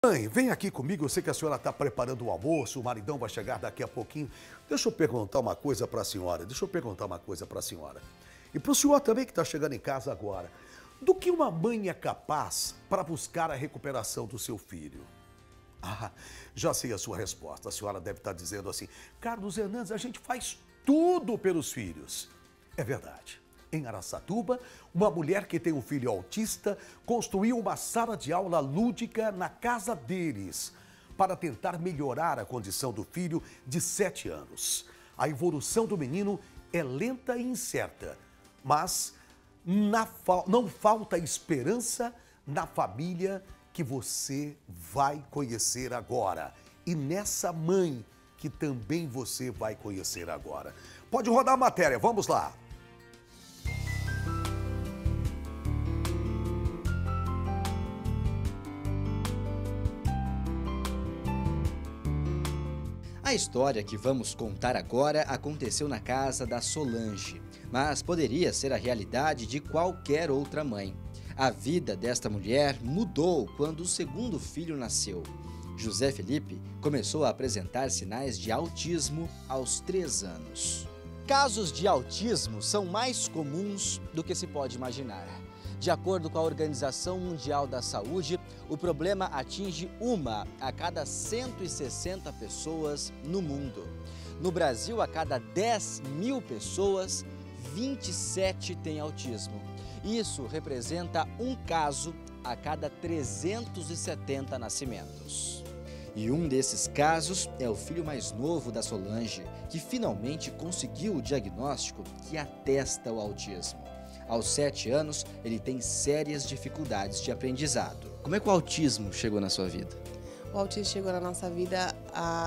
Mãe, vem aqui comigo, eu sei que a senhora está preparando o almoço, o maridão vai chegar daqui a pouquinho. Deixa eu perguntar uma coisa para a senhora, E para o senhor também que está chegando em casa agora. Do que uma mãe é capaz para buscar a recuperação do seu filho? Ah, já sei a sua resposta. A senhora deve estar dizendo assim: Carlos Hernandes, a gente faz tudo pelos filhos. É verdade. Em Araçatuba, uma mulher que tem um filho autista construiu uma sala de aula lúdica na casa deles para tentar melhorar a condição do filho de 7 anos. A evolução do menino é lenta e incerta, mas não falta esperança na família que você vai conhecer agora. E nessa mãe que também você vai conhecer agora. Pode rodar a matéria, vamos lá. A história que vamos contar agora aconteceu na casa da Solange, mas poderia ser a realidade de qualquer outra mãe. A vida desta mulher mudou quando o segundo filho nasceu. José Felipe começou a apresentar sinais de autismo aos 3 anos. Casos de autismo são mais comuns do que se pode imaginar. De acordo com a Organização Mundial da Saúde, o problema atinge 1 a cada 160 pessoas no mundo. No Brasil, a cada 10.000 pessoas, 27 têm autismo. Isso representa um caso a cada 370 nascimentos. E um desses casos é o filho mais novo da Solange, que finalmente conseguiu o diagnóstico que atesta o autismo. Aos 7 anos, ele tem sérias dificuldades de aprendizado. Como é que o autismo chegou na sua vida? O autismo chegou na nossa vida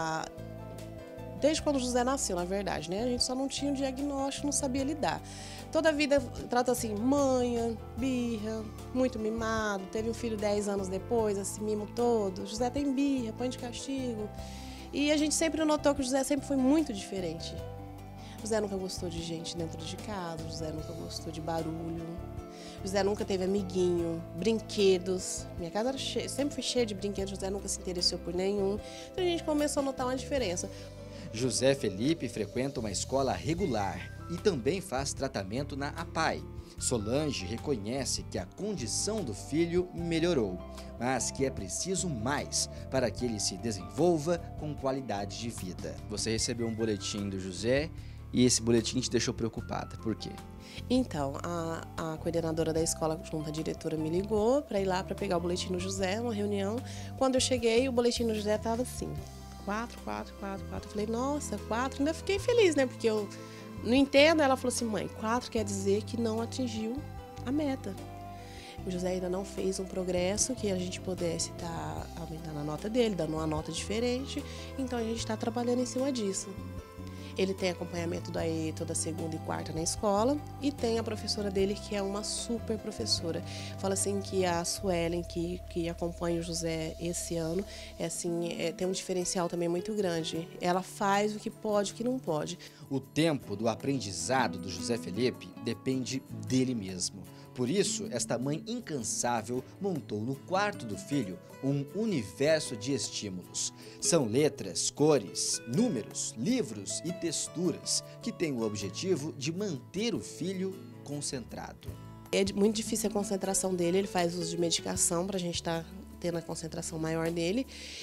desde quando o José nasceu, na verdade, né? A gente só não tinha um diagnóstico, não sabia lidar. Toda a vida trata assim, manha, birra, muito mimado. Teve um filho 10 anos depois, esse mimo todo. O José tem birra, põe de castigo. E a gente sempre notou que o José sempre foi muito diferente. O José nunca gostou de gente dentro de casa, o José nunca gostou de barulho, o José nunca teve amiguinho, brinquedos. Minha casa era sempre foi cheia de brinquedos, o José nunca se interessou por nenhum. Então a gente começou a notar uma diferença. José Felipe frequenta uma escola regular e também faz tratamento na APAE. Solange reconhece que a condição do filho melhorou, mas que é preciso mais para que ele se desenvolva com qualidade de vida. Você recebeu um boletim do José e esse boletim te deixou preocupada. Por quê? Então, a coordenadora da escola, junto à diretora, me ligou para ir lá para pegar o boletim do José, uma reunião. Quando eu cheguei, o boletim do José estava assim, 4. Eu falei, nossa, 4. Ainda fiquei feliz, né? Porque eu não entendo. Ela falou assim, mãe, 4 quer dizer que não atingiu a meta. O José ainda não fez um progresso que a gente pudesse estar aumentando a nota dele, dando uma nota diferente. Então, a gente está trabalhando em cima disso. Ele tem acompanhamento daí toda segunda e quarta na escola e tem a professora dele que é uma super professora. Fala assim que a Suelen, que acompanha o José esse ano, tem um diferencial também muito grande. Ela faz o que pode, o que não pode. O tempo do aprendizado do José Felipe depende dele mesmo. Por isso, esta mãe incansável montou no quarto do filho um universo de estímulos. São letras, cores, números, livros e texturas que têm o objetivo de manter o filho concentrado. É muito difícil a concentração dele, ele faz uso de medicação para a gente estar tendo a concentração maior dele.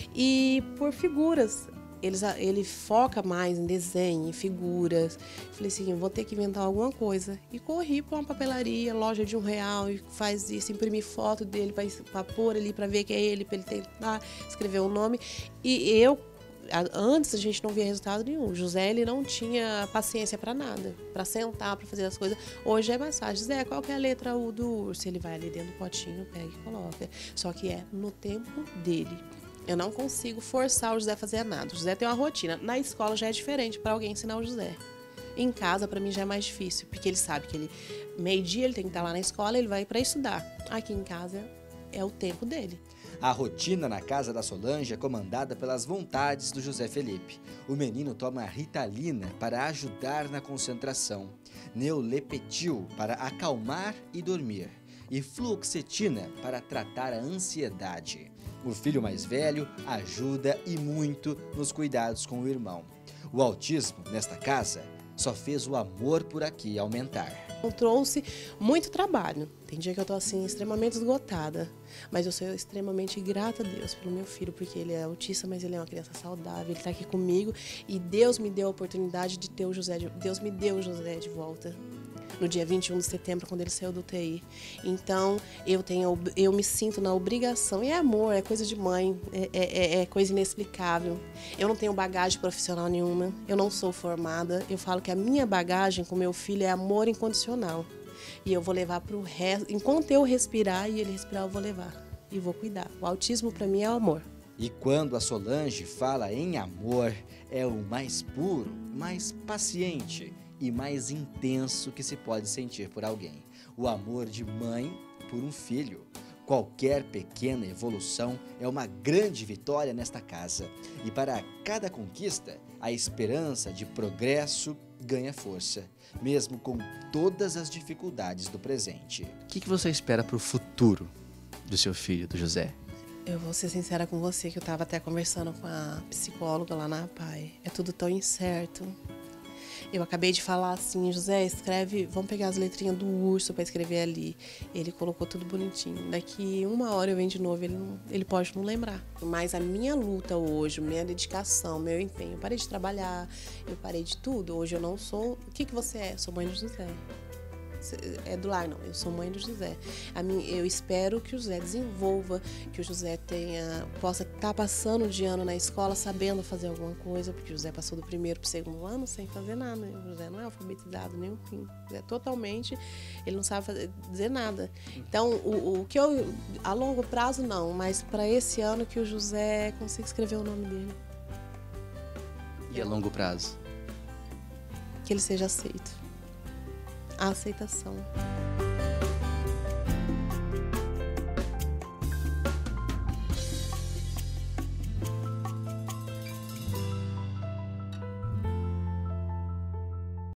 E por figuras. Ele foca mais em desenho, em figuras. Falei assim, vou ter que inventar alguma coisa. E corri para uma papelaria, loja de R$1, e faz isso, imprimir foto dele para pôr ali, para ver que é ele, para ele tentar escrever o nome. E antes a gente não via resultado nenhum. O José, ele não tinha paciência para nada, para sentar, para fazer as coisas. Hoje é mais fácil. José, qual que é a letra U do urso? Ele vai ali dentro do potinho, pega e coloca. Só que é no tempo dele. Eu não consigo forçar o José a fazer nada. O José tem uma rotina. Na escola já é diferente para alguém ensinar o José. Em casa, para mim, já é mais difícil, porque ele sabe que meio-dia ele tem que estar lá na escola, ele vai para estudar. Aqui em casa é o tempo dele. A rotina na casa da Solange é comandada pelas vontades do José Felipe. O menino toma Ritalina para ajudar na concentração, Neulepetil para acalmar e dormir, e fluoxetina para tratar a ansiedade. O filho mais velho ajuda e muito nos cuidados com o irmão. O autismo nesta casa só fez o amor por aqui aumentar. Eu trouxe muito trabalho. Tem dia que eu tô assim, extremamente esgotada. Mas eu sou extremamente grata a Deus pelo meu filho, porque ele é autista, mas ele é uma criança saudável, ele tá aqui comigo. E Deus me deu a oportunidade de ter o José, Deus me deu o José de volta. No dia 21 de setembro, quando ele saiu do UTI. Então, eu me sinto na obrigação. E é amor, é coisa de mãe, é coisa inexplicável. Eu não tenho bagagem profissional nenhuma, eu não sou formada. Eu falo que a minha bagagem com meu filho é amor incondicional. E eu vou levar para o resto. Enquanto eu respirar e ele respirar, eu vou levar. E vou cuidar. O autismo, para mim, é amor. E quando a Solange fala em amor, é o mais puro, mais paciente e mais intenso que se pode sentir por alguém. O amor de mãe por um filho. Qualquer pequena evolução é uma grande vitória nesta casa. E para cada conquista, a esperança de progresso ganha força, mesmo com todas as dificuldades do presente. O que você espera para o futuro do seu filho, do José? Eu vou ser sincera com você, que eu estava até conversando com a psicóloga lá na APAE. É tudo tão incerto. Eu acabei de falar assim, José, escreve, vamos pegar as letrinhas do urso para escrever ali. Ele colocou tudo bonitinho. Daqui 1 hora eu venho de novo, ele pode não lembrar. Mas a minha luta hoje, minha dedicação, meu empenho, eu parei de trabalhar, eu parei de tudo. Hoje eu não sou... O que você é? Eu sou mãe do José. É do lar, não. Eu sou mãe do José. Eu espero que o José desenvolva, que o José possa estar passando de ano na escola sabendo fazer alguma coisa, porque o José passou do 1º para o 2º ano sem fazer nada. O José não é alfabetizado, nem o fim. Totalmente, ele não sabe dizer nada. Então, o que eu, a longo prazo, não, mas para esse ano que o José consiga escrever o nome dele. E a longo prazo? Que ele seja aceito. A aceitação.